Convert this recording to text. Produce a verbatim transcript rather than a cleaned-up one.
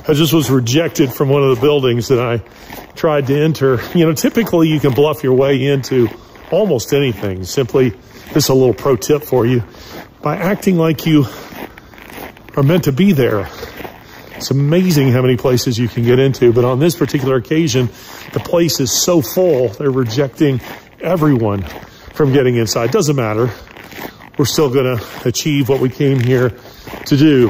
I just was rejected from one of the buildings that I tried to enter. You know, typically you can bluff your way into almost anything. Simply, this is a little pro tip for you. By acting like you are meant to be there. It's amazing how many places you can get into, but on this particular occasion, the place is so full, they're rejecting everyone from getting inside. Doesn't matter. We're still going to achieve what we came here to do.